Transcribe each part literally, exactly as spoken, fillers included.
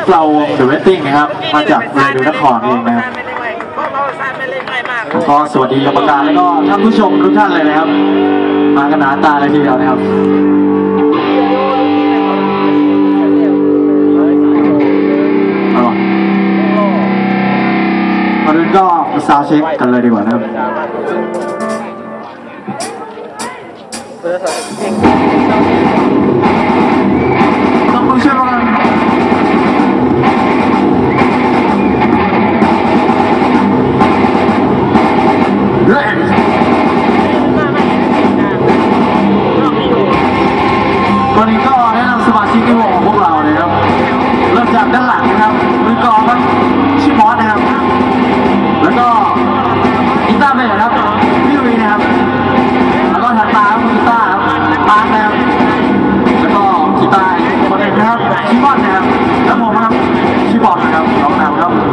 เราเดอะเวทติ้งนะครับมาจากเรดิโอนครเองนะครับก็สวัสดีกรรมการแล้วก็ท่านผู้ชมทุกท่านเลยนะครับมากันหนาตาเลยทีเดียวนะครับตอนนี้ก็มาซาวด์เช็คกันเลยดีกว่านะครับต้องมือช่วยกันเร่งตอนนี้ก็แนะนำสมาชิกในวงของพวกเราเลยครับเริ่มจากด้านหลังนะครับมือกลองครับชื่อมอสนะครับแล้วก็กีตาร์เบสครับพี่วีนะครับแล้วก็ถัดมากีตาร์ครับมาร์คนะครับแล้วก็กีตาร์คนหนึ่งนะครับชิมอนนะครับแล้วผมครับชิบอดนะครับลองนำครับ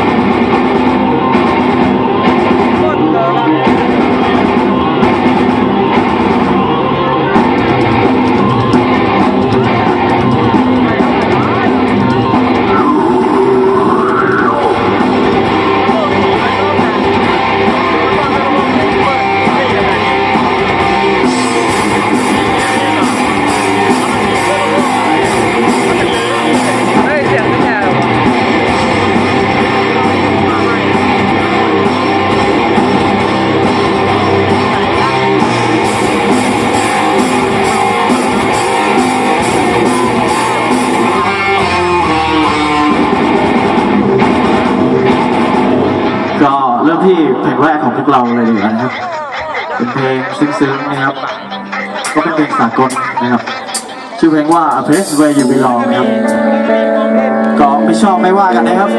เริ่มที่เพลงแรกของพวกเราเลยดีกว่านะครับเป็นเพลงซึ้งๆนะครับก็เป็นเพลงสากลนะครับชื่อเพลงว่า A Place Where You Belong นะครับก็ไม่ชอบไม่ว่ากันนะครับ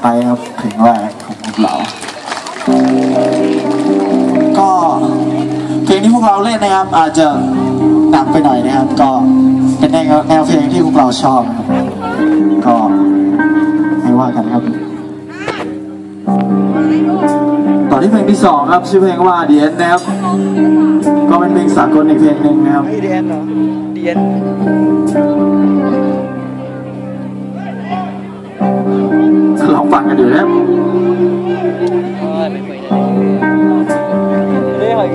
ท้ายครับเพลงแรกของพวกเราก็เพลงที่พวกเราเล่นนะครับอาจจะหนักไปหน่อยนะครับก็เป็นแนวแนวเพลงที่พวกเราชอบก็ไม่ว่ากันครับต่อที่เพลงที่สองครับชื่อเพลงว่า The End นะครับก็เป็นเพลงสากลอีกเพลงหนึ่งนะครับ The End เหรอ The End ลองฟังกันดูนะครับไม่ไหวเลยไม่ไหว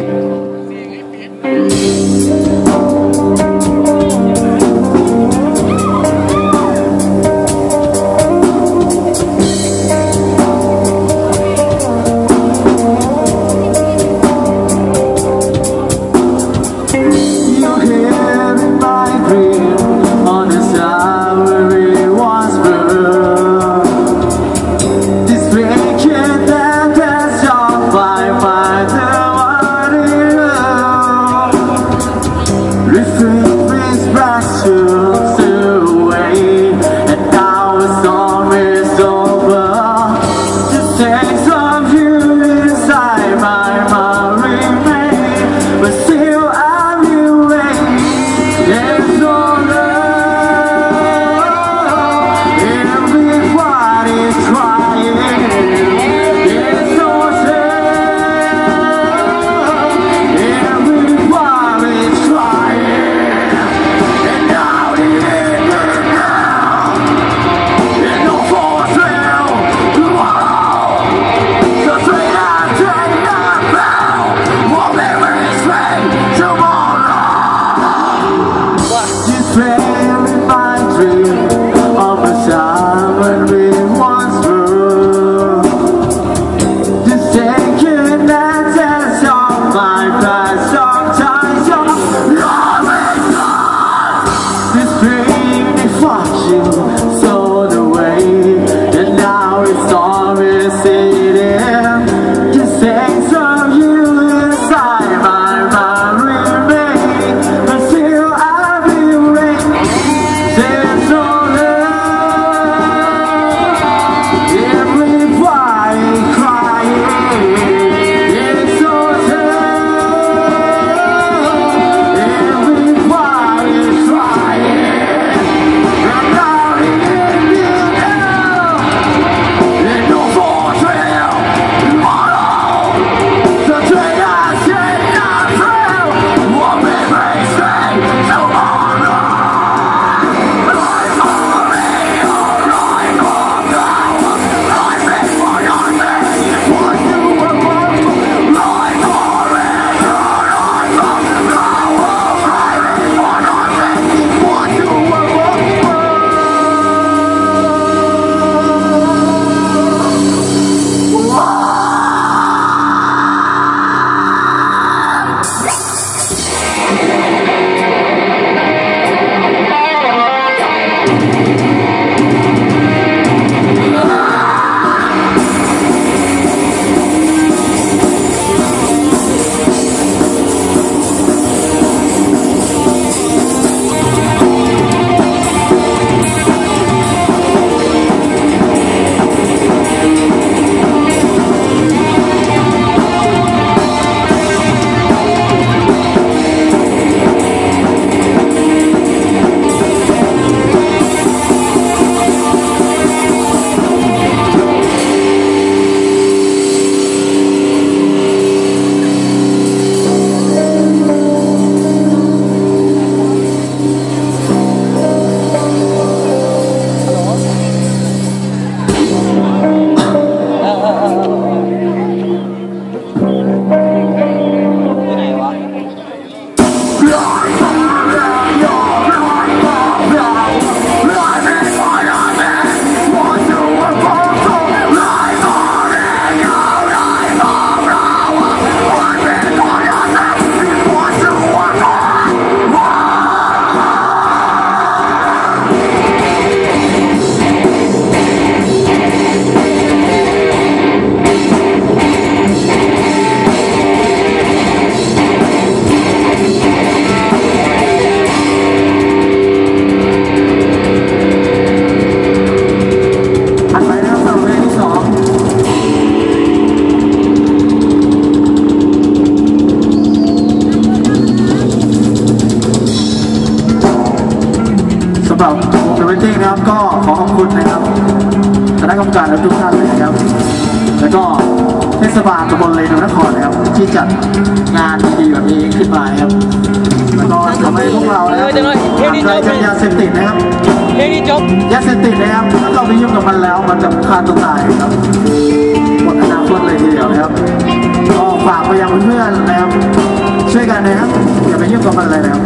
คุณนะครับคณะกรรมการทุกท่านเลยนะครับแล้วก็เทศบาลตำบลเลนนครนะครับที่จัดงานดีๆแบบนี้ขึ้นมาครับแล้วก็ทำให้พวกเรานะครับห่างไกลจากยาเสพติดนะครับเพลงนี้จบยาเสพติดนะครับถ้าเราไปยุ่งกับมันแล้วมันจะฆ่าตัวตายครับหมดอนาคตเลยทีเดียวนะครับก็ฝากไปยังเพื่อนๆนะครับช่วยกันนะครับอย่าไปยุ่งกับมันเลยนะครับ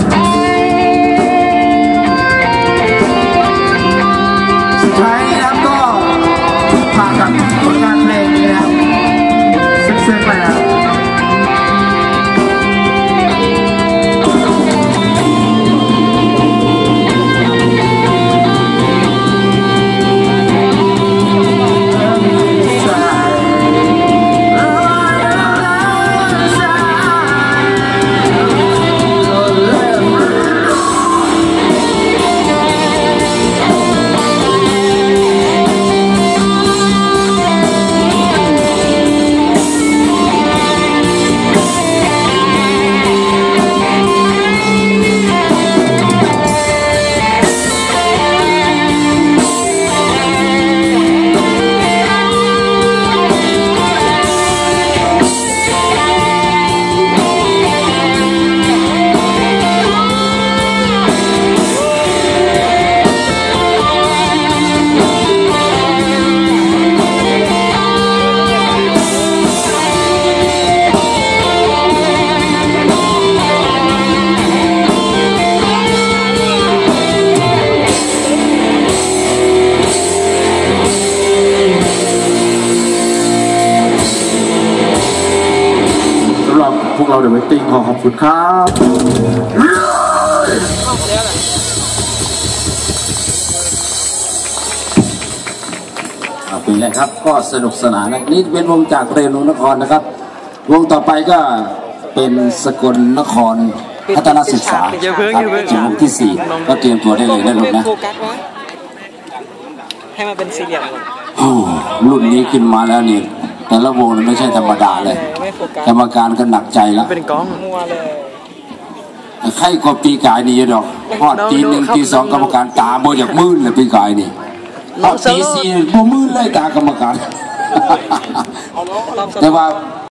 สุดท้ายนี้นะครับก็ฝากกับผลงานเพลงนี้นะครับซึ้งๆเลยนะครับพวกเราเดอะเวทติ้งขอขอบคุณครับเป็นไงครับก็สนุกสนานนะนี่เป็นวงจากเรนูนครนะครับวงต่อไปก็เป็นสกลนครพัฒนาศึกษาครับวงที่สี่ก็เตรียมตัวได้เลยนะลูกนะโฟกัสไว้ให้มันเป็นสี่เหลี่ยมก่อนโอ้รุ่นนี้ขึ้นมาแล้วนี่แต่ละวงไม่ใช่ธรรมดาเลยกรรมการก็หนักใจแล้วเป็นกล้องมัวเลยใครก็ปีกายนี่ดอกพอดตีหนึ่งตีสองกรรมการตาโบอยากมื่นเลยปีกายนี่พอดตีสี่โบมื่นเลยตากรรมการแต่ว่า